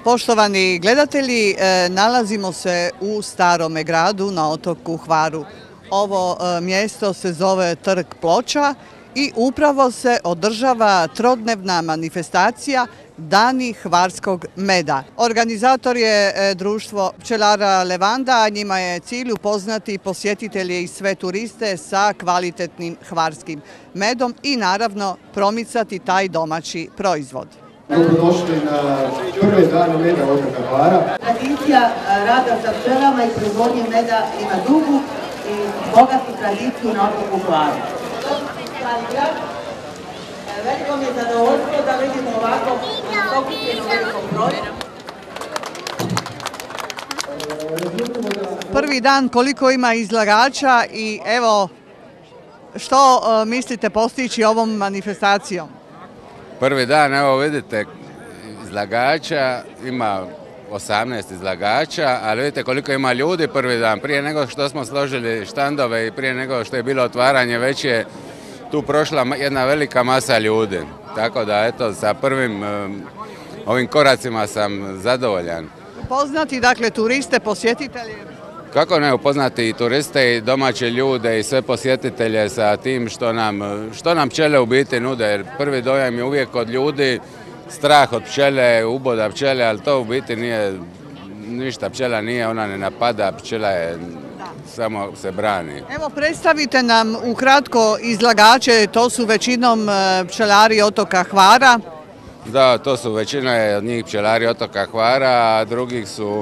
Poštovani gledatelji, nalazimo se u Starome gradu na otoku Hvaru. Ovo mjesto se zove Trg ploča i upravo se održava trodnevna manifestacija Dani hvarskog meda. Organizator je društvo pčelara Levanda, a njima je cilj upoznati posjetitelje i sve turiste sa kvalitetnim hvarskim medom i naravno promicati taj domaći proizvod. Dobrodošli na prve dane meda otoka Hvara. Tradicija rada sa pčelama i proizvodnje meda ima dugu i bogatu tradiciju na otoku Hvaru. Veliko mi je zadovoljstvo da vidimo ovako okupljeno veliko broj. Prvi dan koliko ima izlagača i evo što mislite postići ovom manifestacijom? Prvi dan, evo vidite, izlagača, ima 18 izlagača, ali vidite koliko ima ljudi prvi dan. Prije nego što smo složili štandove i prije nego što je bilo otvaranje, već je tu prošla jedna velika masa ljudi. Tako da, eto, sa prvim ovim koracima sam zadovoljan. Upoznati, dakle, turiste, posjetitelje? Kako ne upoznati i turiste i domaće ljude i sve posjetitelje sa tim što nam pčele u biti nude, jer prvi dojam je uvijek od ljudi strah od pčele, uboda pčele, ali to u biti nije ništa, pčela nije, ona ne napada, pčela je samo se brani. Evo, predstavite nam ukratko izlagače, to su većinom pčelari otoka Hvara. Da, to su većina od njih pčelari otoka Hvara, a drugih su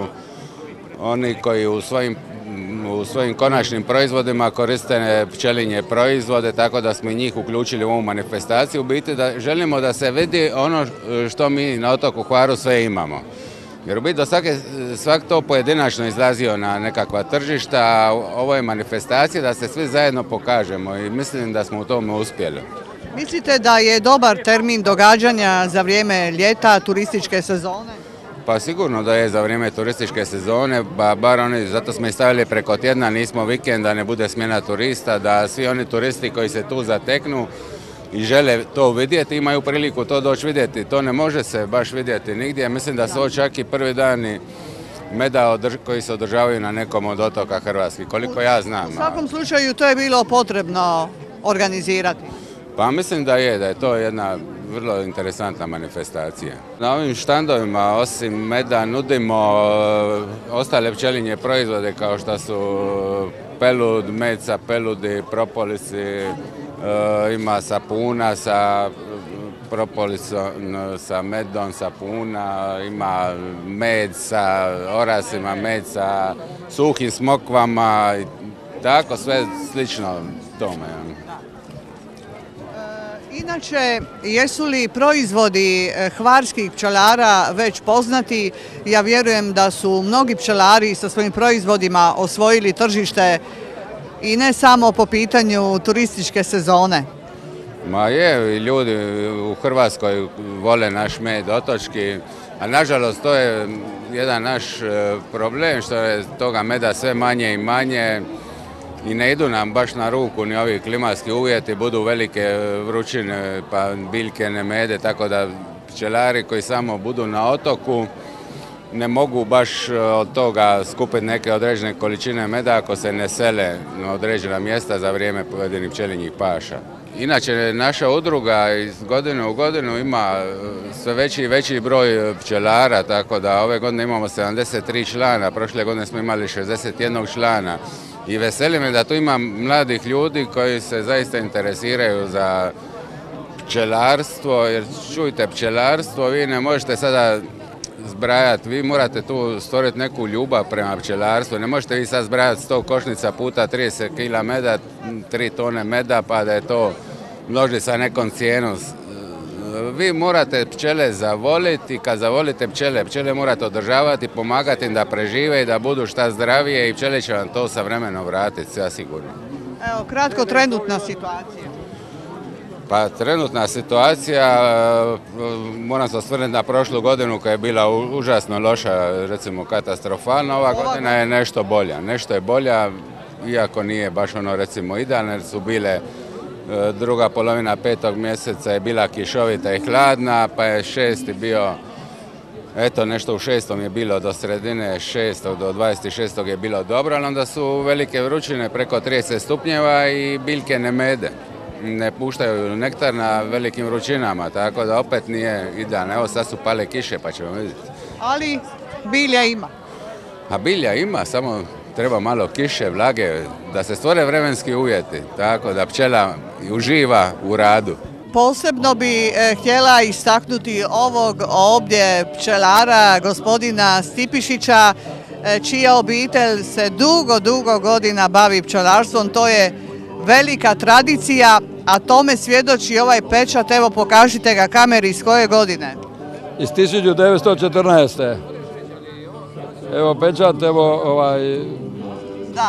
oni koji u svojim konačnim proizvodima koriste pčelinje proizvode, tako da smo njih uključili u ovu manifestaciju. U biti da želimo da se vidi ono što mi na otoku Hvaru sve imamo. Jer u biti do svak to pojedinačno izlazio na nekakva tržišta, a ovo je manifestacija da se svi zajedno pokažemo i mislim da smo u tome uspjeli. Mislite da je dobar termin događanja za vrijeme ljeta, turističke sezone? Pa sigurno da je za vrijeme turističke sezone, bar oni, zato smo i stavili preko tjedna, nismo vikend, da ne bude smjena turista, da svi oni turisti koji se tu zateknu i žele to vidjeti, imaju priliku to doći vidjeti. To ne može se baš vidjeti nigdje. Mislim da su ovo čak i prvi dani meda koji se održavaju na nekom od otoka hrvatskih, koliko ja znam. U svakom slučaju to je bilo potrebno organizirati. Pa mislim da je to jedna vrlo interesantna manifestacija. Na ovim štandovima osim meda nudimo ostale pčelinje proizvode kao što su pelud, med sa peludi, propolisi, ima sapuna sa propolisom, sa medom, sapuna, ima med sa orasima, med sa suhim smokvama, tako sve slično tome. Inače, jesu li proizvodi hvarskih pčelara već poznati? Ja vjerujem da su mnogi pčelari sa svojim proizvodima osvojili tržište i ne samo po pitanju turističke sezone. Ma je, ljudi u Hrvatskoj vole naš med otočki, a nažalost to je jedan naš problem što je toga meda sve manje i manje. I ne idu nam baš na ruku ni ovi klimatski uvjeti, budu velike vrućine pa biljke ne mede, tako da pčelari koji samo budu na otoku ne mogu baš od toga skupiti neke određene količine meda ako se ne sele na određena mjesta za vrijeme pojedinih pčelinjih paša. Inače, naša udruga iz godine u godinu ima sve veći i veći broj pčelara, tako da ove godine imamo 73 člana, prošle godine smo imali 61 člana. I veseli me da tu ima mladih ljudi koji se zaista interesiraju za pčelarstvo, jer čujte, pčelarstvo vi ne možete sada zbrajati, vi morate tu stvoriti neku ljubav prema pčelarstvu, ne možete vi sad zbrajati 100 košnica puta 30 kg meda, 3 tone meda pa da je to množi sa nekom cijenom. Vi morate pčele zavoliti i kad zavolite pčele morate održavati, pomagati im da prežive i da budu šta zdravije i pčele će vam to sa vremenom vratiti, sve sigurno. Evo, kratko, trenutna situacija. Pa trenutna situacija, moram se osvrnuti na prošlu godinu koja je bila užasno loša, recimo katastrofalna, ova godina je nešto bolja. Nešto je bolja, iako nije baš ono recimo idealno, jer su bile druga polovina 5. mjeseca je bila kišovita i hladna, pa je 6. bio Eto, nešto u 6. je bilo do sredine 6. do 26. je bilo dobro, ali onda su velike vrućine preko 30 stupnjeva i biljke ne mede. Ne puštaju nektar na velikim vrućinama, tako da opet nije idealno. Evo sad su pale kiše pa ćemo vidjeti. Ali bilja ima. A bilja ima, samo treba malo kiše, vlage, da se stvore vremenski uvjeti, tako da pčela uživa u radu. Posebno bi htjela istaknuti ovog ovdje pčelara, gospodina Stipišića, čija obitelj se dugo godina bavi pčelarstvom. To je velika tradicija, a tome svjedoči ovaj pečat. Evo, pokažite ga kameri, iz koje godine? Iz 1914. Evo pečat, evo Da.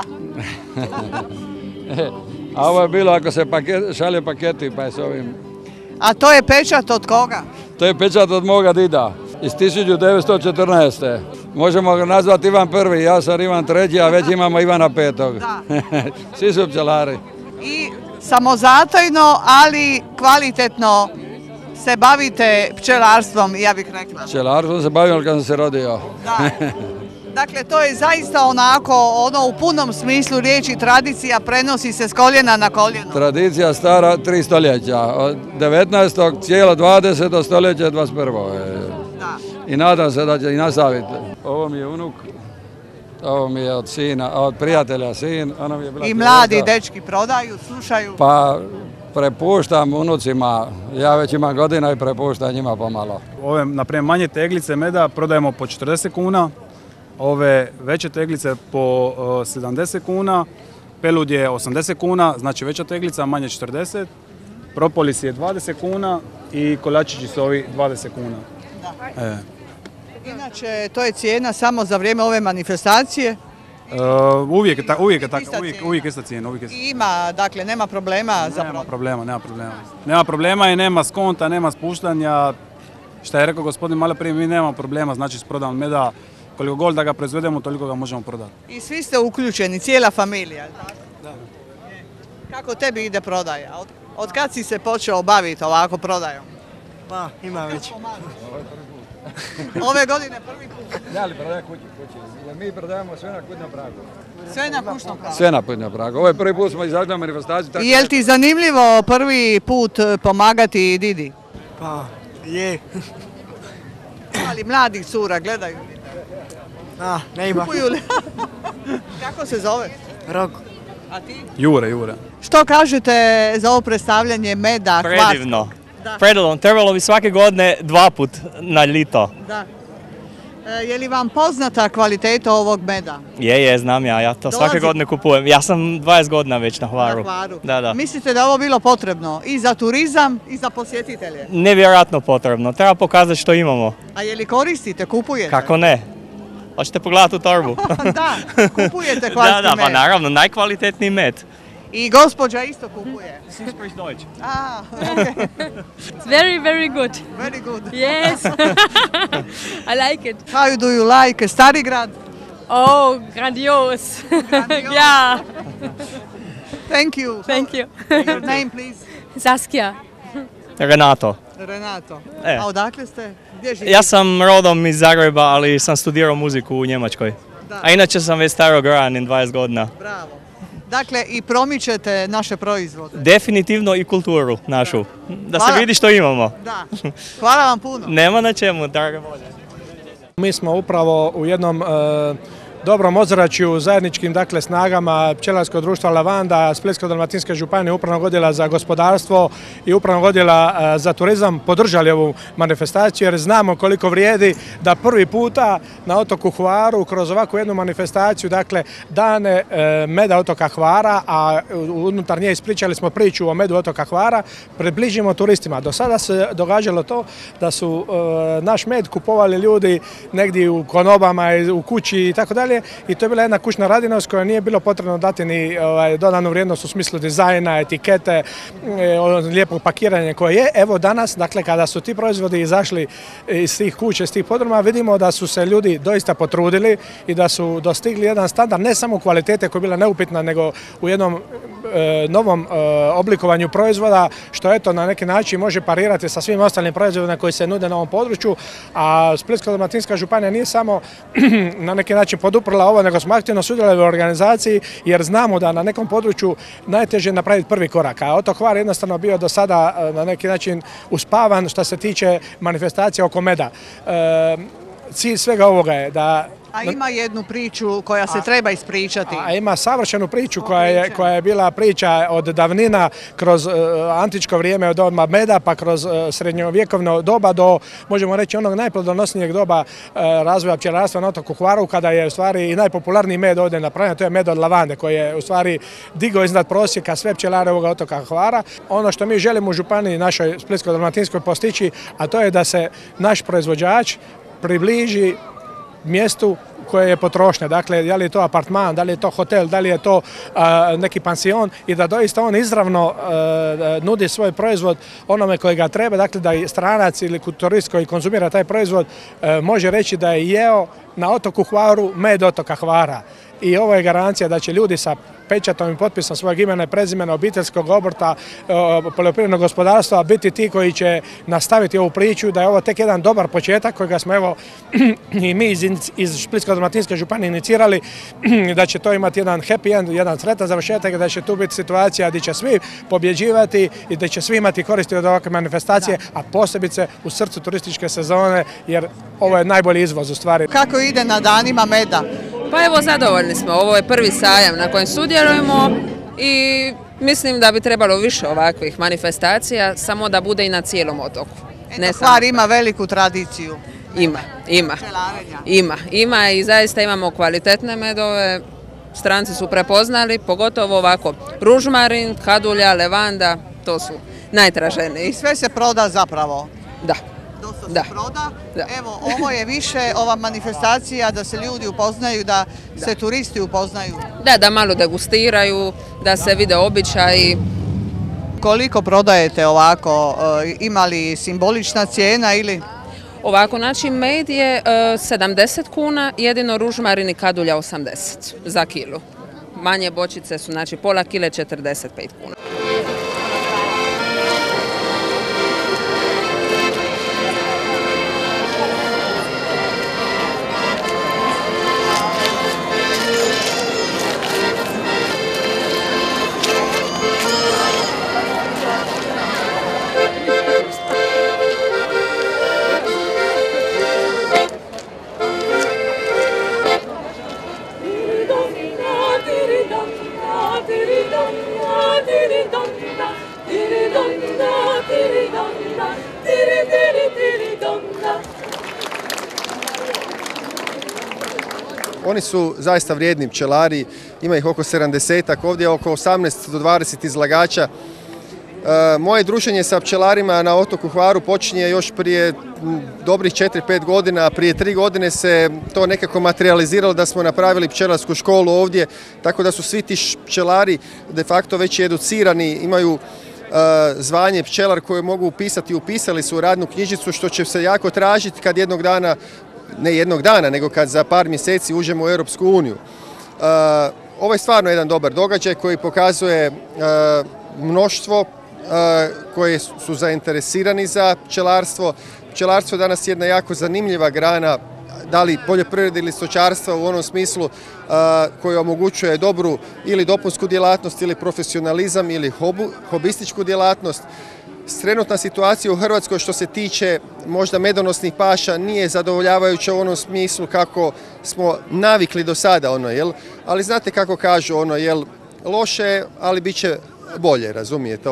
A ovo je bilo ako se šalje paketi, pa je s ovim. A to je pečat od koga? To je pečat od moga dida, iz 1914. Možemo ga nazvati Ivan I, ja sam Ivan III, a već imamo Ivana V. Da. Svi su pčelari. I samozatajno, ali kvalitetno se bavite pčelarstvom, ja bih rekla. Pčelarstvom se bavim kad sam se rodio. Da. Dakle, to je zaista onako, u punom smislu riječi, tradicija prenosi se s koljena na koljeno. Tradicija stara 3 stoljeća, od 19. cijelo 20. stoljeća 21. Da. I nadam se da će i nastaviti. Ovo mi je unuk, ovo mi je od sina, od prijatelja sin. Ona mi je bila I mladi dečki prodaju, slušaju. Pa prepuštam unucima, ja već imam godina i prepuštam njima pomalo. Ove, naprimjer, manje teglice meda prodajemo po 40 kuna, ove veće teglice po 70 kuna, pelud je 80 kuna, znači veća teglica, manje 40, propolis je 20 kuna i kolačići su ovi 20 kuna. Da. Inače, to je cijena samo za vrijeme ove manifestacije? Uvijek je ista cijena. I ima, dakle, nema problema za Nema problema. Nema problema i nema skonta, nema spuštanja. Šta je rekao gospodin malo prije, mi nemamo problema, znači s prodajom meda, koliko god da ga proizvedemo, toliko ga možemo prodati. I svi ste uključeni, cijela familija, tako? Da. Kako tebi ide prodaja? Od kad si se počeo baviti ovako prodajom? Pa, ima već. Ove godine prvi put. Ja li prodajem kući? Mi prodajemo sve na kućnom pragu. Sve na kućnom pragu? Sve na kućnom pragu. Ovo je prvi put smo izašli na manifestaciju. I je li ti zanimljivo prvi put pomagati Didi? Pa, je. Ali mladih cura gledaju. Ne ima. Kupuju li? Kako se zove? Rok. A ti? Jure. Što kažete za ovo predstavljanje meda? Predivno. Predivno. Trebalo bi svake godine 2 put na lito. Da. Je li vam poznata kvaliteta ovog meda? Je, znam ja to svake godine kupujem. Ja sam 20 godina već na Hvaru. Da. Mislite da je ovo bilo potrebno i za turizam i za posjetitelje? Nevjerojatno potrebno. Treba pokazati što imamo. A je li koristite, kupujete? Kako ne? Hoćete pogledati u torbu? Da, kupujete kvalitetni med. Pa naravno, najkvalitetniji med. I gospođa isto kupuje. Sie spricht Deutsch. Okay. It's very good. Very good. Yes. I like it. How do you like Starigrad? Oh, grandios. Yeah. Thank you. Thank you. Your name, please? Saskia. Renato. A odakle ste? Gdje živite? Ja sam rodom iz Zagreba, ali sam studirao muziku u Njemačkoj. Da. A inače sam već starograđanin 20 godina. Bravo. Dakle, i promičete naše proizvode. Definitivno i kulturu našu. Da Hvala. se vidi što imamo. Da. Hvala vam puno. Nema na čemu, draga volja. Mi smo upravo u jednom dobrom ozračju zajedničkim snagama Pčelarskog društva Lavanda, Splitsko-dalmatinske županije, Upravnog odjela za gospodarstvo i Upravnog odjela za turizam podržali ovu manifestaciju jer znamo koliko vrijedi da prvi puta na otoku Hvaru kroz ovakvu jednu manifestaciju, dane meda otoka Hvara, a unutar nje ispričali smo priču o medu otoka Hvara, približimo turistima. Do sada se događalo to da su naš med kupovali ljudi negdje u konobama, u kući i tako dalje. I to je bila jedna kućna radinost koja nije bilo potrebno dati ni dodanu vrijednost u smislu dizajna, etikete, lijepog pakiranja koje je. Evo danas, kada su ti proizvodi izašli iz tih kuća, iz tih podruma, vidimo da su se ljudi doista potrudili i da su dostigli jedan standard ne samo kvalitete koja je bila neupitna, nego u jednom novom oblikovanju proizvoda, što eto na neki način može parirati sa svim ostalim proizvodima koji se nude na ovom području, a Splitsko-dalmatinska županija nije samo na neki način poduprla ovo, nego smo aktivno sudjelovali u organizaciji, jer znamo da na nekom području najteže je napraviti prvi korak, a otok Hvar jednostavno bio do sada na neki način uspavan što se tiče manifestacija oko meda. Cilj svega ovoga je da... A ima jednu priču koja se treba ispričati. A ima savršenu priču koja je bila priča od davnina kroz antičko vrijeme, od doba meda, pa kroz srednjovjekovno doba do, možemo reći, onog najplodonosnijeg doba razvoja pčelarstva na otoku Hvaru, kada je u stvari i najpopularniji med ovdje napravljen, to je med od lavande, koji je u stvari digao iznad prosjeka sve pčelare ovoga otoka Hvara. Ono što mi želimo u županiji našoj Splitsko-dalmatinskoj postići, a to je da se naš proizvođač približi mjestu koje je potrošnja, dakle da li je to apartman, da li je to hotel, da li je to neki pansion i da doista on izravno nudi svoj proizvod onome koji ga treba, dakle da i stranac ili turist koji konzumira taj proizvod može reći da je jeo na otoku Hvaru med otoka Hvara. I ovo je garancija da će ljudi sa pečatom i potpisom svojeg imena i prezimena, obiteljskog obrta, poljoprivrednog gospodarstva biti ti koji će nastaviti ovu priču, da je ovo tek jedan dobar početak kojega smo evo i mi iz Splitsko-dalmatinske županije inicirali, da će to imati jedan happy end, jedan sretan završetak, da će tu biti situacija gdje će svi pobjeđivati i da će svi imati koristi od ovakve manifestacije, a posebice u srcu turističke sezone, jer ovo je najbolji izvoz u stvari. Kako ide na danima meda? Pa evo, zadovoljni smo. Ovo je prvi sajam na kojem sudjelujemo i mislim da bi trebalo više ovakvih manifestacija, samo da bude i na cijelom otoku. Hvar ima veliku tradiciju. Ima i zaista imamo kvalitetne medove. Stranci su prepoznali, pogotovo ovako ružmarin, kadulja, levanda, to su najtraženiji. I sve se proda zapravo? Da. Dosta se proda. Evo, ovo je više ova manifestacija da se ljudi upoznaju, da se turisti upoznaju. Da malo degustiraju, da se vide običaji. Koliko prodajete ovako? Ima li simbolična cijena ili? Ovako, znači med je 70 kuna, jedino ružmarin i kadulja 80 za kilu. Manje bočice su, znači pola kile 45 kuna. Oni su zaista vrijedni pčelari, ima ih oko 70-ak, ovdje oko 18 do 20 izlagača. Moje druženje sa pčelarima na otoku Hvaru počinje još prije dobrih 4-5 godina, a prije 3 godine se to nekako materializiralo da smo napravili pčelarsku školu ovdje, tako da su svi ti pčelari de facto već educirani, imaju zvanje pčelar koje mogu upisati, upisali su u radnu knjižicu, što će se jako tražiti kad jednog dana, ne jednog dana, nego kad za par mjeseci uđemo u Europsku uniju. Ovo je stvarno jedan dobar događaj koji pokazuje mnoštvo koje su zainteresirani za pčelarstvo. Pčelarstvo je danas jedna jako zanimljiva grana, da li poljoprivrede ili stočarstva u onom smislu koji omogućuje dobru ili dopunsku djelatnost ili profesionalizam ili hobističku djelatnost. Trenutna situacija u Hrvatskoj što se tiče možda medonosnih paša nije zadovoljavajuća u onom smislu kako smo navikli do sada, ali znate kako kažu, loše, ali bit će bolje, razumijete,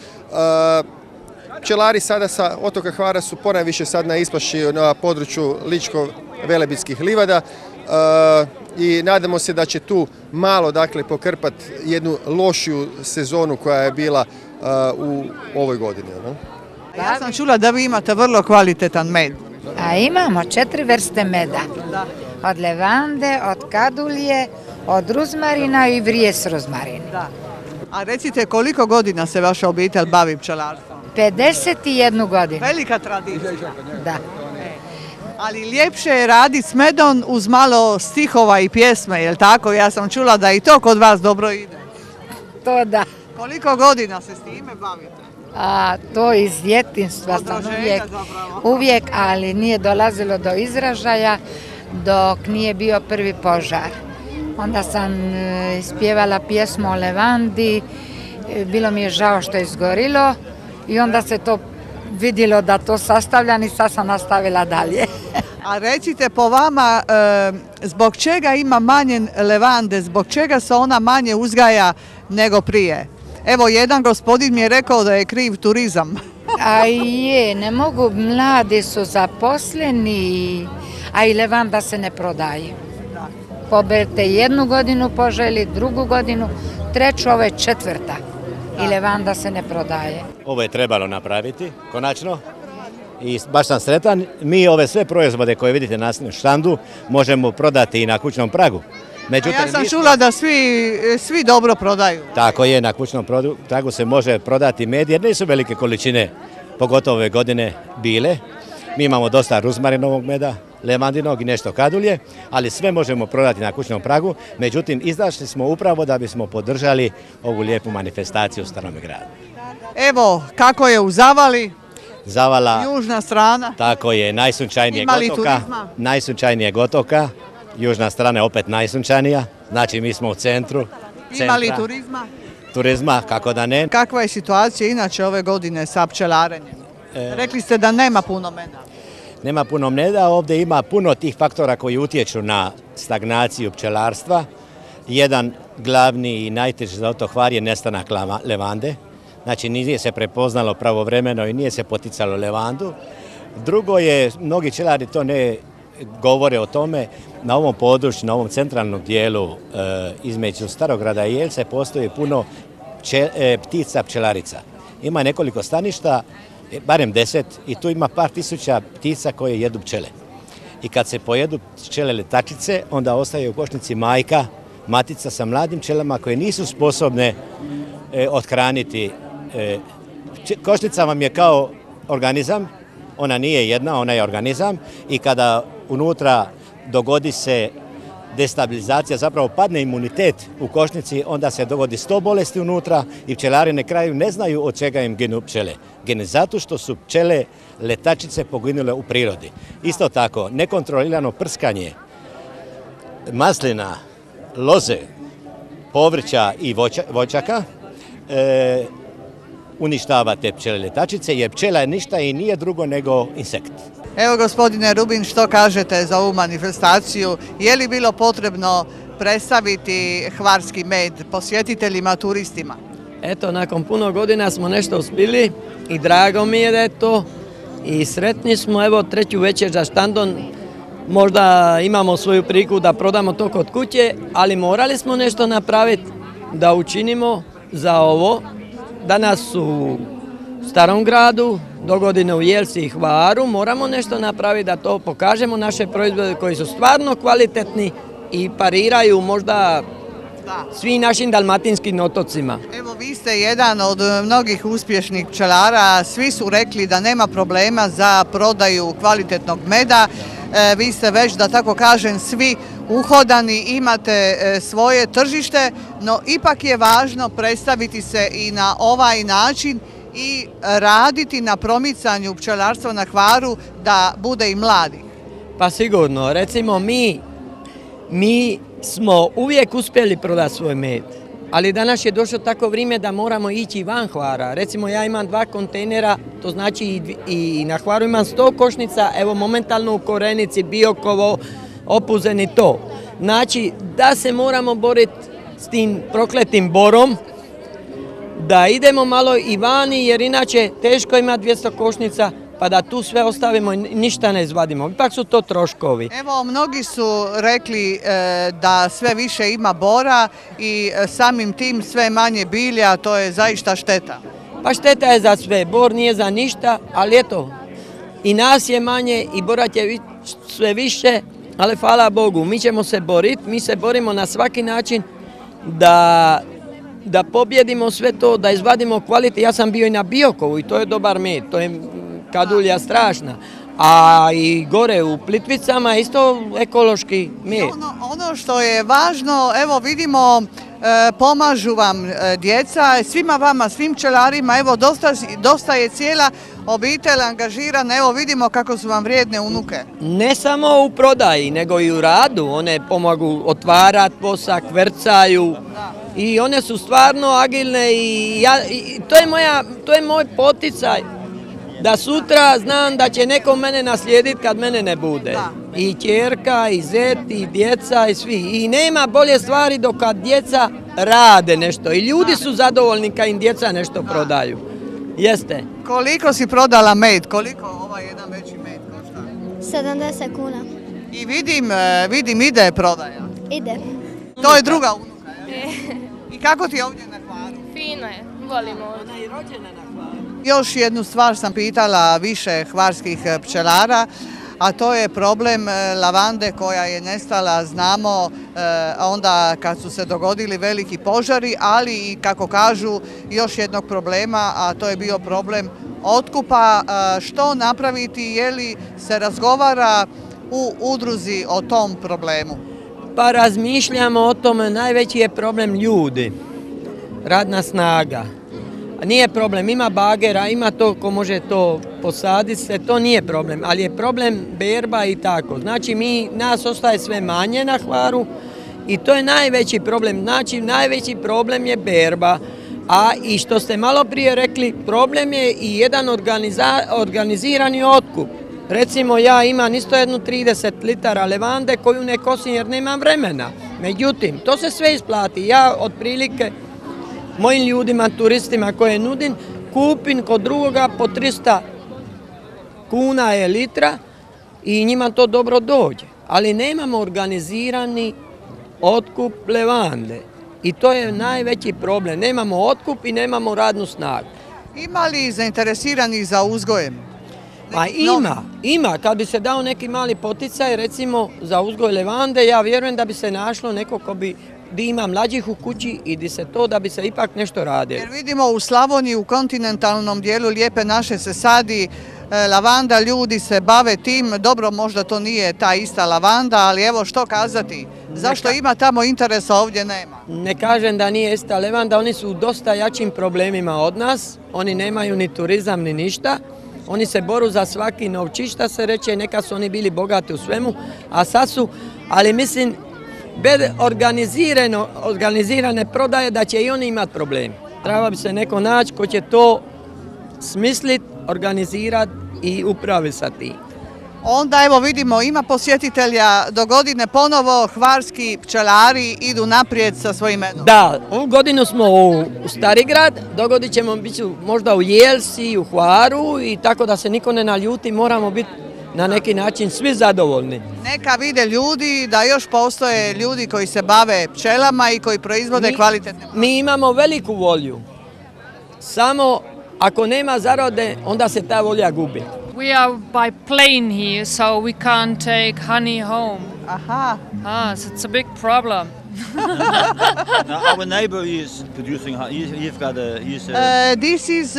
Pčelari sada sa otoka Hvara su ponajviše sad na ispaši na području Ličko-Velebitskih livada i nadamo se da će tu malo pokrpati jednu lošiju sezonu koja je bila u ovoj godini. Ja sam čula da vi imate vrlo kvalitetan med. A imamo 4 vrste meda. Od levande, od kadulje, od ruzmarina i vrijes ruzmarin. A recite, koliko godina se vaša obitelj bavi pčelarstvom? 51 godinu. Velika tradicija. Da. Ali ljepše je raditi s medom uz malo stihova i pjesme, jel tako? Ja sam čula da i to kod vas dobro ide. to da. Koliko godina se s time bavite? A to iz djetinjstva sam uvijek, ali nije dolazilo do izražaja dok nije bio prvi požar. Onda sam ispjevala pjesmu o levandi, bilo mi je žao što je izgorilo i onda se to vidjelo da to sastavljam i sad sam nastavila dalje. A recite po vama, zbog čega ima manje levande, zbog čega se ona manje uzgaja nego prije? Evo, jedan gospodin mi je rekao da je kriv turizam. A je, ne mogu, mladi su zaposleni, a i levanda se ne prodaje. Poberete jednu godinu poželi, drugu godinu, treću, ovo je četvrta. I levanda se ne prodaje. Ovo je trebalo napraviti, konačno. I baš sam sretan. Mi ove sve proizvode koje vidite na štandu možemo prodati i na kućnom pragu. Međutim, ja sam čula da svi dobro prodaju. Tako je, na kućnom pragu se može prodati med jer nisu velike količine, pogotovo ove godine, bile. Mi imamo dosta ruzmarinovog meda, levandinog i nešto kadulje, ali sve možemo prodati na kućnom pragu. Međutim, izašli smo upravo da bismo podržali ovu lijepu manifestaciju u Starome gradu. Evo, kako je u Zavali? Zavala, južna strana. Tako je, najsunčajnijeg otoka. Južna strana je opet najsunčanija, znači mi smo u centru. Ima li turizma? Turizma, kako da ne. Kakva je situacija inače ove godine sa pčelarenjem? Rekli ste da nema puno meda. Nema puno meda, ovdje ima puno tih faktora koji utječu na stagnaciju pčelarstva. Jedan glavni i najteži za otok Hvar je nestanak levande. Znači nije se prepoznalo pravovremeno i nije se poticalo levandu. Drugo je, mnogi pčelari to ne govore o tome, na ovom području, na ovom centralnom dijelu između Starograda i Jelce postoji puno ptica pčelarica. Ima nekoliko staništa, barem 10, i tu ima par tisuća ptica koje jedu pčele. I kad se pojedu pčele letačice, onda ostaje u košnici matica sa mladim pčelama koje nisu sposobne othraniti. Košnica vam je kao organizam, ona nije jedna, ona je organizam i kada unutra dogodi se destabilizacija, zapravo padne imunitet u košnici, onda se dogodi 100 bolesti unutra i pčelari na kraju ne znaju od čega im ginu pčele. Gine zato što su pčele letačice poginule u prirodi. Isto tako, nekontrolirano prskanje maslina, loze, povrća i voćaka uništava te pčele letačice, jer pčela je ništa i nije drugo nego insekt. Evo, gospodine Rubin, što kažete za ovu manifestaciju? Je li bilo potrebno predstaviti hvarski med posjetiteljima, turistima? Eto, nakon puno godina smo nešto uspjeli i drago mi je da je to i sretni smo. Evo, treću večer za štandom, možda imamo svoju priliku da prodamo to kod kuće, ali morali smo nešto napraviti da učinimo za ovo. Danas u Starom gradu, dogodine u Jelci i Hvaru, moramo nešto napraviti da to pokažemo, naše proizvode koji su stvarno kvalitetni i pariraju možda svim našim dalmatinskim otocima. Evo, vi ste jedan od mnogih uspješnih pčelara, svi su rekli da nema problema za prodaju kvalitetnog meda. Vi ste već, da tako kažem, svi uhodani, imate svoje tržište, no ipak je važno predstaviti se i na ovaj način i raditi na promicanju pčelarstva na Hvaru da bude i mladi. Pa sigurno, recimo mi smo uvijek uspjeli prodati svoj med, ali danas je došlo tako vrijeme da moramo ići van Hvara. Recimo ja imam 2 kontejnera, to znači i na Hvaru imam 100 košnica, evo momentalno u Korenici, Biokovo, Opuzen i to. Znači da se moramo boriti s tim prokletim borom, da idemo malo i vani, jer inače teško ima 200 košnica, pa da tu sve ostavimo i ništa ne izvadimo. Ipak su to troškovi. Evo, mnogi su rekli da sve više ima bora i samim tim sve manje bilja, to je zaista šteta. Pa šteta je za sve, bor nije za ništa, ali eto, i nas je manje i bora je sve više, ali hvala Bogu, mi ćemo se boriti, mi se borimo na svaki način da pobjedimo sve to, da izvadimo kvalitet. Ja sam bio i na Biokovu i to je dobar med, to je kadulja strašna. A i gore u Plitvicama isto ekološki med. Ono što je važno, evo vidimo pomažu vam djeca, svima vama, svim pčelarima, evo dosta je cijela obitelj angažirana, evo vidimo kako su vam vrijedne unuke. Ne samo u prodaji, nego i u radu, one pomagu otvarati posak, vrcaju i one su stvarno agilne i to je moj poticaj da sutra znam da će neko mene naslijediti kad mene ne bude. I ćerka, i zet, i djeca, i svi. I nema bolje stvari dok kad djeca rade nešto. I ljudi su zadovoljni kad im djeca nešto prodaju. Jeste. Koliko si prodala med? Koliko ovaj jedan veći med košta? 70 kuna. I vidim ide prodaja. Ide. To je druga unuka, je? I kako ti je ovdje na Hvaru? Fino je, volimo ovdje. Ona je rođena na Hvaru. Još jednu stvar sam pitala više hvarskih pčelara, a to je problem lavande koja je nestala, znamo, onda kad su se dogodili veliki požari, ali i kako kažu još jednog problema, a to je bio problem otkupa. Što napraviti, je li se razgovara u udruzi o tom problemu? Pa razmišljamo o tome, najveći je problem ljudi, radna snaga. Nije problem, ima bagera, ima to ko može to posaditi se, to nije problem, ali je problem berba i tako. Znači nas ostaje sve manje na Hvaru i to je najveći problem. Znači najveći problem je berba, a i što ste malo prije rekli, problem je i jedan organizirani otkup. Recimo ja imam isto jednu 30 litara levande koju ne kosim jer nemam vremena. Međutim, to se sve isplati. Ja otprilike mojim ljudima, turistima koje nudim, kupim kod drugoga po 300 kuna je litra i njima to dobro dođe. Ali nemamo organizirani otkup levande i to je najveći problem. Nemamo otkup i nemamo radnu snagu. Ima li zainteresiranih za uzgojem? Pa ima. Kad bi se dao neki mali poticaj, recimo za uzgoj levande, ja vjerujem da bi se našlo neko ko bi di ima mlađih u kući i da bi se ipak nešto radilo. Jer vidimo u Slavoniji, u kontinentalnom dijelu Lijepe naše se sadi lavanda, ljudi se bave tim, dobro možda to nije ta ista lavanda, ali evo što kazati, zašto ima tamo interesa, ovdje nema? Ne kažem da nije ista lavanda, oni su u dosta jačim problemima od nas, oni nemaju ni turizam ni ništa, oni se boru za svaki novčić, šta se reče, neka su oni bili bogati u svemu, a sad su, ali mislim, bez organizirane prodaje da će i oni imati problem. Treba bi se neko naći ko će to smisliti, organizirati i upraviti sa tim. Onda evo vidimo, ima posjetitelja, do godine ponovo hvarski pčelari idu naprijed sa svojim medom. Da, ovu godinu smo u Starigrad, dogodit ćemo biti možda u Jelsi, u Hvaru i tako da se niko ne naljuti, moramo biti na neki način svi zadovoljni. Neka vide ljudi da još postoje ljudi koji se bave pčelama i koji proizvode kvalitetne. Mi imamo veliku volju, samo ako nema zarade, onda se ta volja gubi. We are by plane here, so we can't take honey home. Aha. So it's a big problem. Now, our neighbor is producing honey. He's got this is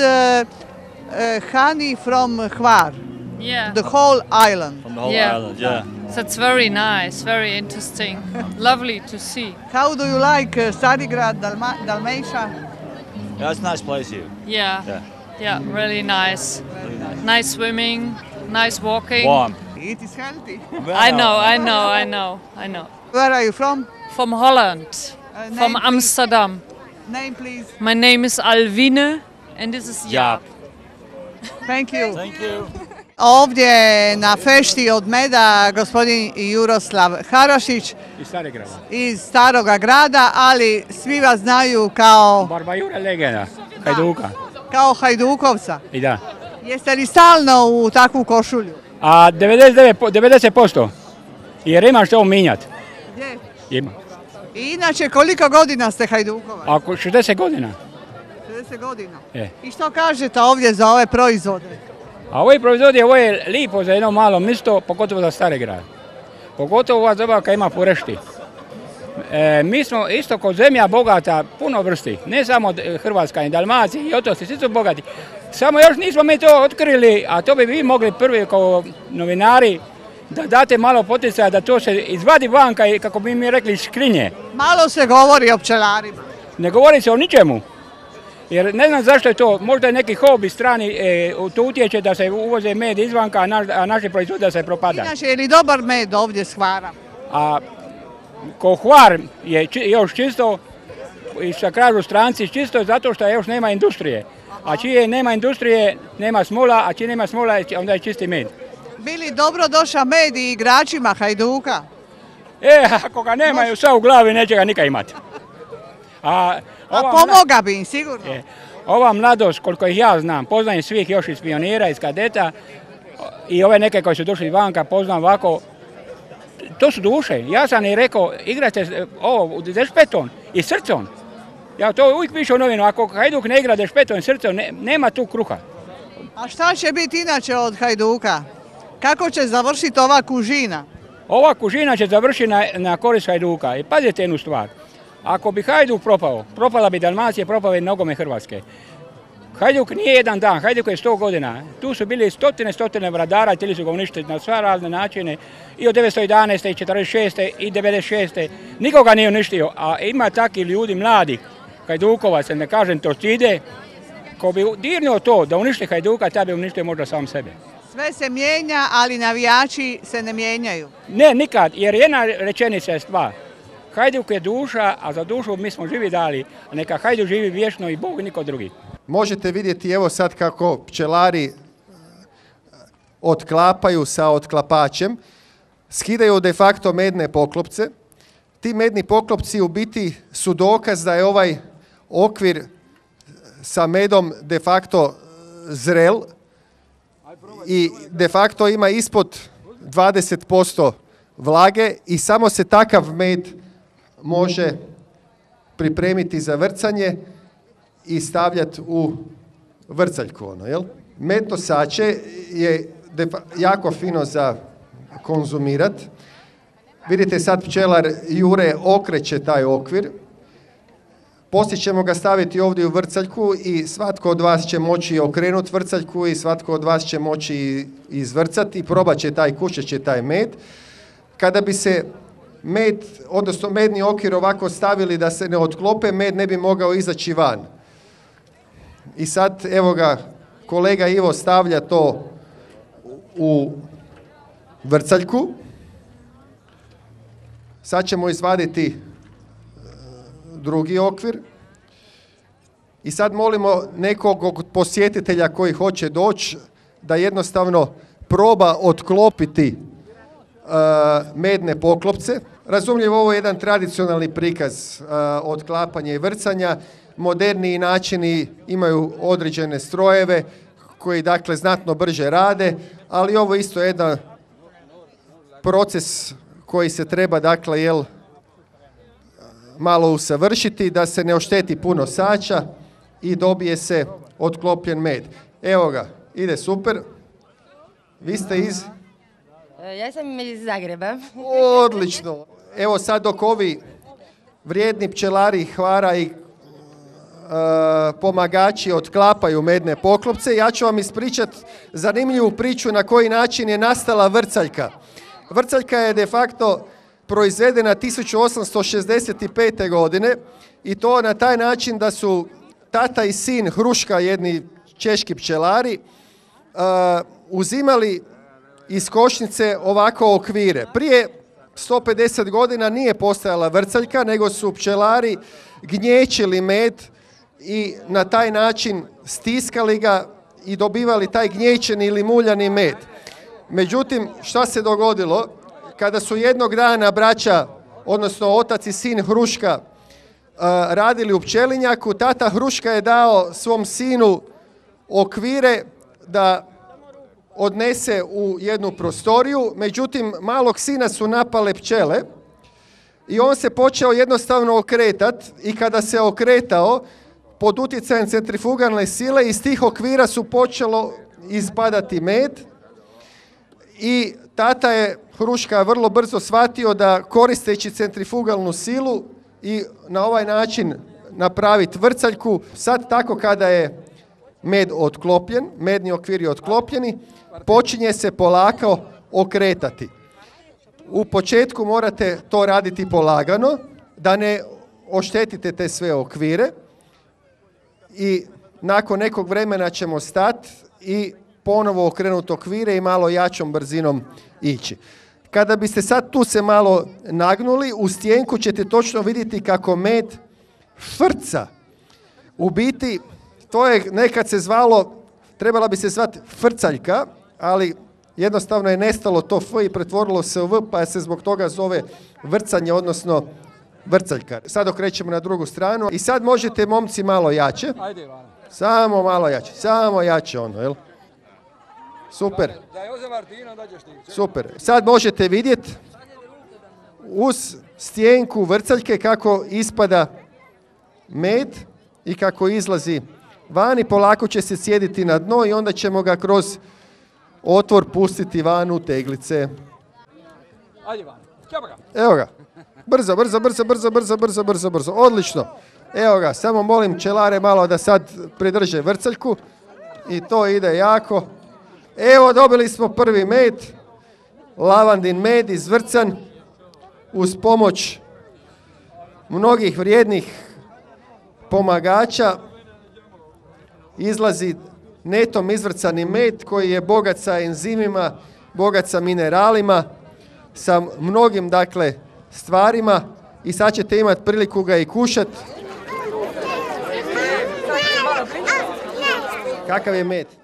honey from Hvar. Yeah. The whole island. From the whole island, yeah. So it's very nice, very interesting, lovely to see. How do you like Starigrad, Dalmatia? Yeah, it's a nice place here. Yeah, really nice. Nice swimming, nice walking. Warm. It is healthy. I know. Where are you from? From Holland, from Amsterdam. Name please. My name is Alvine and this is Jaap. Thank you. Thank you. Ovdje na fešti od meda gospodin Juroslav Harašić iz Staroga grada, ali svi vas znaju kao Barbajura legenda, Hajduka. Kao Hajdukovca. I da. Jeste li stalno u takvu košulju? A 90%. Jer ima što minjati. Gdje? Ima. I inače koliko godina ste Hajdukovac? Ako 60 godina. 60 godina. Je. I što kažete ovdje za ove proizvode? A ovi proizvodi, ovo je lipo za jedno malo mjesto, pogotovo za Stari grad. Pogotovo ova doba kad ima furešti. Mi smo isto kao zemlja bogata, puno vrsti. Ne samo Hrvatska i Dalmacija i otoci, svi su bogati. Samo još nismo mi to otkrili, a to bi vi mogli prvi kao novinari da date malo poticaja da to se izvadi vanka i kako bi mi rekli iz škrinje. Malo se govori o pčelarima. Ne govori se o ničemu. Jer ne znam zašto je to, možda je neki hobi strani, to utječe da se uvoze med izvanka, a naši proizvod da se propada. Inače, je li dobar med ovdje s Hvara? A ko Hvar je još čisto, i što kažu stranci, čisto zato što još nema industrije. A čije nema industrije, nema smola, a čije nema smola, onda je čisti med. Bili dobro došao med i igračima Hajduka? Ako ga nemaju sve u glavi, neće ga nikad imati. A pomoga bi im, sigurno. Ova mladost, koliko ih ja znam, poznajem svih još iz pionira, iz kadeta i ove neke koji su došli vanka, poznam ovako, to su duše. Ja sam i rekao, igrate ovo, dešpetom i srcom. Ja to uvijek pišu u novinu, ako Hajduk ne igra dešpetom i srcom, nema tu kruha. A šta će biti inače od Hajduka? Kako će završiti ova kužina? Ova kužina će završiti na korist Hajduka. I pazite jednu stvar. Ako bi Hajduk propao, propala bi Dalmacija, propala bi nogomet Hrvatske. Hajduk nije jedan dan, Hajduk je 100 godina. Tu su bili stotine vladara, htjeli su ga uništiti na sva razne načine. I od 1911. i 1946. i 1996. Nikoga nije uništio, a ima takvi ljudi mladih, Hajdukovaca, ne kažem Torcide, ko bi dirnuo to da uništi Hajduka, taj bi uništio možda sam sebe. Sve se mijenja, ali navijači se ne mijenjaju. Ne, nikad, jer jedna rečenica je stvar. Hajduk je duša, a za dušu mi smo živi dali, a neka Hajduk živi vječno i Bog i niko drugi. Možete vidjeti evo sad kako pčelari otklapaju sa otklapačem, skidaju de facto medne poklopce. Ti medni poklopci u biti su dokaz da je ovaj okvir sa medom de facto zrel i de facto ima ispod 20% vlage i samo se takav med može pripremiti za vrcanje i stavljati u vrcaljku. Medno sače je jako fino za konzumirat. Vidite sad pčelar Jure okreće taj okvir. Poslije ćemo ga staviti ovdje u vrcaljku i svatko od vas će moći okrenuti vrcaljku i svatko od vas će moći izvrcati i probat će kušat će taj med. Kada bi se med, odnosno medni okvir ovako stavili da se ne otklope, med ne bi mogao izaći van. I sad, evo ga, kolega Ivo stavlja to u vrcaljku. Sad ćemo izvaditi drugi okvir. I sad molimo nekog posjetitelja koji hoće doći da jednostavno proba otklopiti medne poklopce. Razumljivo, ovo je jedan tradicionalni prikaz otklapanja i vrcanja. Moderniji načini imaju određene strojeve koji dakle znatno brže rade, ali ovo isto je jedan proces koji se treba dakle malo usavršiti da se ne ošteti puno sača i dobije se otklopljen med. Evo ga, ide super. Vi ste iz? Ja sam iz Zagreba. Odlično. Evo sad dok ovi vrijedni pčelari Hvara i pomagači otklapaju medne poklopce, ja ću vam ispričati zanimljivu priču na koji način je nastala vrcaljka. Vrcaljka je de facto proizvedena 1865. godine i to na taj način da su tata i sin Hruška, jedni češki pčelari, uzimali iz košnice ovako okvire. Prije 150 godina nije postojala vrcaljka, nego su pčelari gnječili med i na taj način stiskali ga i dobivali taj gnječeni ili muljani med. Međutim, šta se dogodilo? Kada su jednog dana braća, odnosno otac i sin Hruška, radili u pčelinjaku, tata Hruška je dao svom sinu okvire da odnese u jednu prostoriju, međutim malog sina su napale pčele i on se počeo jednostavno okretati i kada se okretao pod utjecajem centrifugalne sile iz tih okvira su počelo ispadati med i tata je Hruška vrlo brzo shvatio da koristeći centrifugalnu silu i na ovaj način napraviti vrcaljku, sad tako kada je med otklopljen, medni okvir je otklopljeni, počinje se polako okretati. U početku morate to raditi polagano, da ne oštetite te sve okvire i nakon nekog vremena ćemo stati i ponovo okrenuti okvire i malo jačom brzinom ići. Kada biste sad tu se malo nagnuli, u stjenku ćete točno vidjeti kako med frca. U biti, to je nekad se zvalo, trebala bi se zvati frcaljka, ali jednostavno je nestalo to F i pretvorilo se u V, pa se zbog toga zove vrcanje, odnosno vrcaljka. Sad okrećemo na drugu stranu i sad možete, momci, malo jače. Samo malo jače, samo jače ono, jel? Super. Super. Sad možete vidjeti uz stjenku vrcaljke kako ispada med i kako izlazi van i polako će se sjediti na dno i onda ćemo ga kroz otvor pustiti van u teglice. Evo ga. Brzo, brzo, brzo, brzo, brzo, brzo, brzo, brzo. Odlično. Evo ga, samo molim pčelare malo da sad pridrže vrcaljku i to ide jako. Evo, dobili smo prvi med, lavandin med izvrcan uz pomoć mnogih vrijednih pomagača. Izlazi netom izvrcani med koji je bogat sa enzimima, bogat sa mineralima, sa mnogim, dakle, stvarima i sad ćete imati priliku ga i kušati. Kakav je med?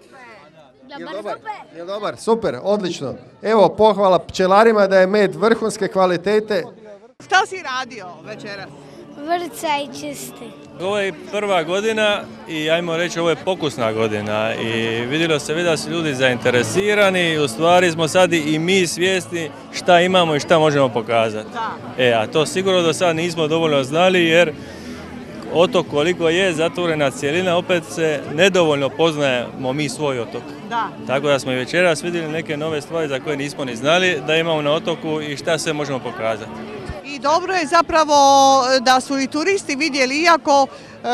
Jel dobar? Super, odlično. Evo, pohvala pčelarima da je med vrhunske kvalitete. Šta si radio večeras? Vrca i čisti. Ovo je prva godina i ajmo reći ovo je pokusna godina i vidjelo se da su ljudi zainteresirani, u stvari smo sad i mi svjesni šta imamo i šta možemo pokazati. A to sigurno do sad nismo dovoljno znali jer otok koliko je zatvorena cjelina, opet se nedovoljno poznajemo mi svoj otok. Tako da smo i večeras vidjeli neke nove stvari za koje nismo ni znali da imamo na otoku i šta sve možemo pokazati. I dobro je zapravo da su i turisti vidjeli, iako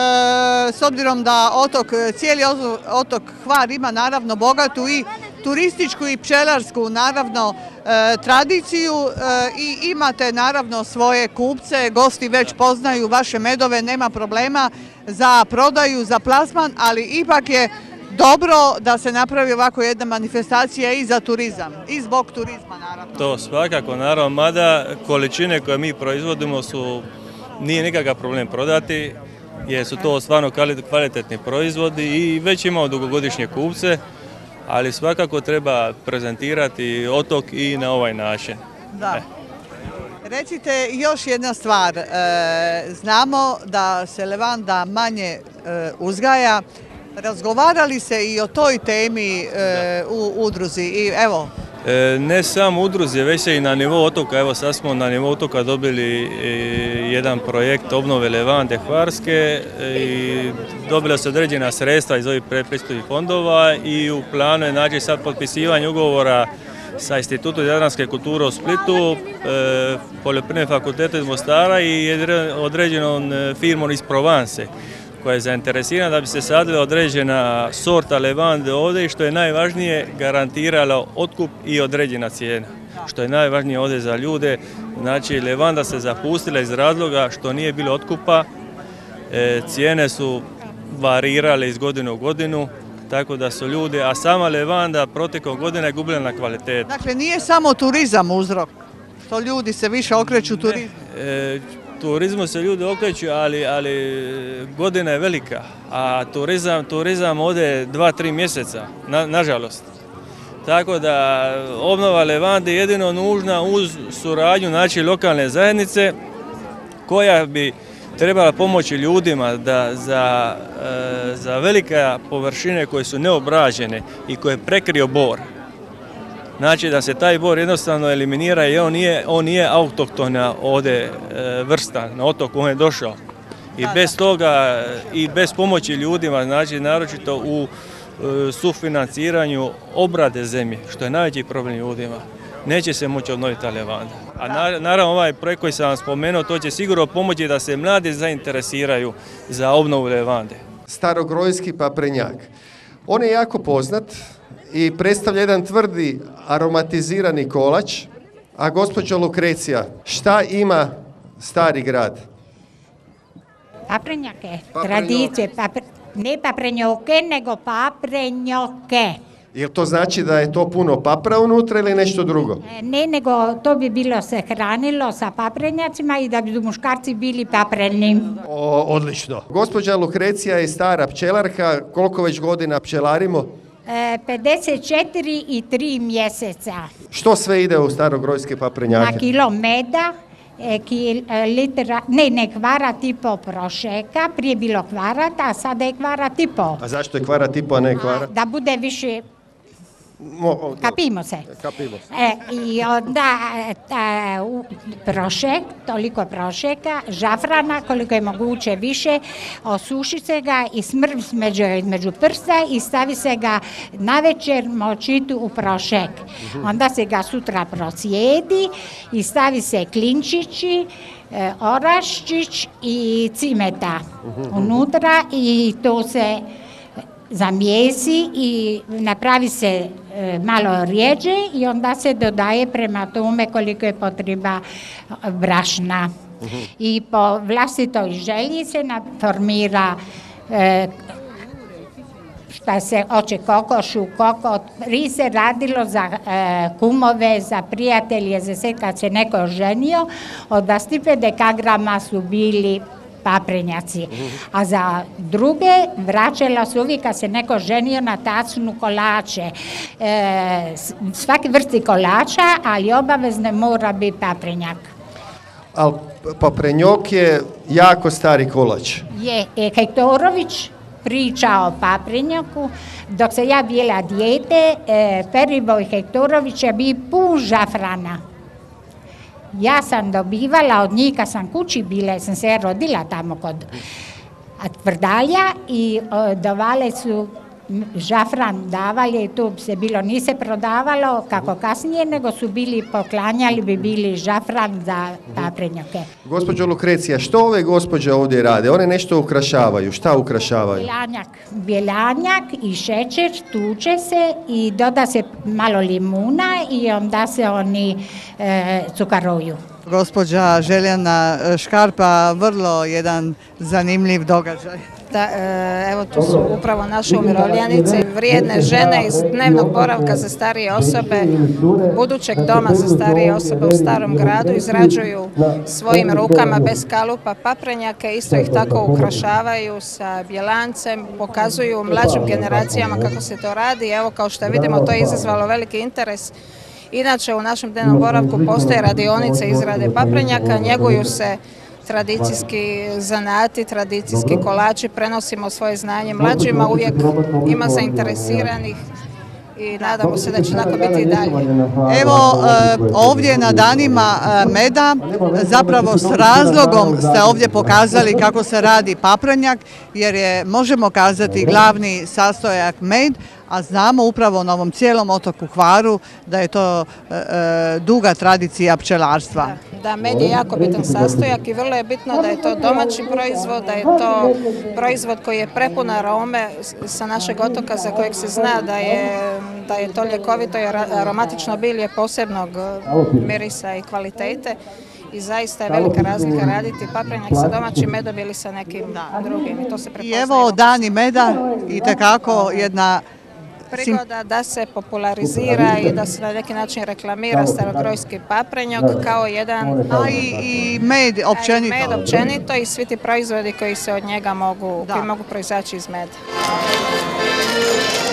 s obzirom da cijeli otok Hvar ima naravno bogatu i turističku i pčelarsku naravno tradiciju i imate naravno svoje kupce, gosti već poznaju vaše medove, nema problema za prodaju, za plasman, ali ipak je dobro da se napravi ovako jedna manifestacija i za turizam, i zbog turizma naravno. To svakako, naravno, mada količine koje mi proizvodimo nije nikakav problem prodati, jer su to stvarno kvalitetni proizvodi i već imamo dugogodišnje kupce, ali svakako treba prezentirati otok i na ovaj način. Da. Recite još jedna stvar, znamo da se levanda manje uzgaja. Razgovarali se i o toj temi u udruzi i evo? Ne samo udruzi, već se i na nivou otoka, evo sad smo na nivou otoka dobili jedan projekt obnove levande hvarske i dobila se određena sredstva iz ovih predpristupnih fondova i u planu je naći sad potpisivanje ugovora sa Institutom jadranske kulture u Splitu, Poljoprivrednim fakultetom iz Mostara i određenom firmom iz Provence, koja je zainteresirana da bi se sadila određena sorta levande ovdje i što je najvažnije garantirala otkup i određena cijena. Što je najvažnije ovdje za ljude, znači levanda se zapustila iz razloga što nije bilo otkupa, cijene su varirale iz godine u godinu, tako da su ljudi, a sama levanda protekom godina je gubila na kvalitetu. Dakle, nije samo turizam uzrok, što ljudi se više okreću turizmu? Turizmu se ljudi okreću, ali godina je velika, a turizam ode 2-3 mjeseca, nažalost. Tako da obnova levande je jedino nužna uz suradnju lokalne zajednice koja bi trebala pomoći ljudima da za velike površine koje su neobrađene i koje je prekrio bor, znači da se taj bor jednostavno eliminira i on nije autohtona ovdje vrsta na otoku, on je došao. I bez toga i bez pomoći ljudima, znači naročito u sufinanciranju obrade zemlje, što je najveći problem ljudima, neće se moći obnoviti ta levanda. A naravno ovaj projekt koji sam vam spomenuo, to će sigurno pomoći da se mladi zainteresiraju za obnovu levande. Starogrojski paprenjak. On je jako poznat, i predstavlja jedan tvrdi aromatizirani kolač. A gospođo Lukrecija, šta ima Stari grad? Paprenjake, tradicije, ne paprenjoke, nego paprenjoke. Jel to znači da je to puno papra unutra ili nešto drugo? Ne, nego to bi bilo se hranilo sa paprenjacima i da bi muškarci bili papreni. Odlično. Gospođa Lukrecija je stara pčelarka, koliko već godina pčelarimo? 54 i 3 mjeseca. Što sve ide u starogrojske paprenjake? Na kilo meda, kvarat i po prošeka, prije bilo kvarat, a sada je kvarat i po. A zašto je kvarat i po, a ne kvarat? Da bude više... Kapimo se. I onda prošek, toliko prošeka, žafrana, koliko je moguće više, osuši se ga i smrvi među prsta i stavi se ga navečer močitu u prošek. Onda se ga sutra prosijedi i stavi se klinčići, oraščić i cimeta unutra i to se zamijesi i napravi se malo rijeđe i onda se dodaje prema tome koliko je potreba brašna. I po vlastitoj želji se formira šta se oče kokošu, prije se radilo za kumove, za prijatelje, za sve kad se neko ženio, od 25 dekagrama su bili paprenjaci. A za druge vraćala se uvijek kad se neko ženio na tacnu kolače. Svaki vrsti kolača, ali obavezno mora biti paprenjak. Ali paprenjok je jako stari kolač. Je Hajtorović priča o paprenjaku. Dok se ja bila dijete, Periboj Hajtorović je bio pun žafrana. Ja sam dobivala od njih, kad sam kući bila, jer sam se rodila tamo kod Tvrdalja i dovale su žafran, davali, tu se bilo, nije se prodavalo kako kasnije, nego su bili poklanjali, bi bili žafran za paprenjake. Gospođo Lukrecija, što ove gospođe ovdje rade? One nešto ukrašavaju. Šta ukrašavaju? Bjelanjak i šećer, tuče se i doda se malo limuna i onda se oni cukaruju. Gospođa Željana Škarpa, vrlo jedan zanimljiv događaj. Da, evo tu su upravo naše umirovljenice, vrijedne žene iz dnevnog boravka za starije osobe, budućeg doma za starije osobe u Starom gradu, izrađuju svojim rukama bez kalupa paprenjake, isto ih tako ukrašavaju sa bjelancem, pokazuju mlađim generacijama kako se to radi. Evo, kao što vidimo, to je izazvalo veliki interes. Inače, u našem dnevnom boravku postoje radionice izrade paprenjaka, njeguju se tradicijski zanati, tradicijski kolači, prenosimo svoje znanje mlađima, uvijek ima zainteresiranih i nadamo se da će tako biti i dalje. Evo, ovdje na danima meda, zapravo s razlogom ste ovdje pokazali kako se radi paprenjak, jer je, možemo kazati, glavni sastojak med, a znamo upravo na ovom cijelom otoku Hvaru da je to duga tradicija pčelarstva. Da, med je jako bitan sastojak i vrlo je bitno da je to domaći proizvod, da je to proizvod koji je prepun arome sa našeg otoka za kojeg se zna da je to ljekovito i aromatično bilje posebnog mirisa i kvalitete. I zaista je velika razlika raditi paprenjak sa domaćim medom ili sa nekim drugim. I to se prepoznaje. I evo dani meda i tekako jedna prigoda da se popularizira i da se na neki način reklamira starogrojski paprenjak kao jedan... A i med općenito. Med općenito i svi ti proizvodi koji se od njega mogu proizaći iz meda.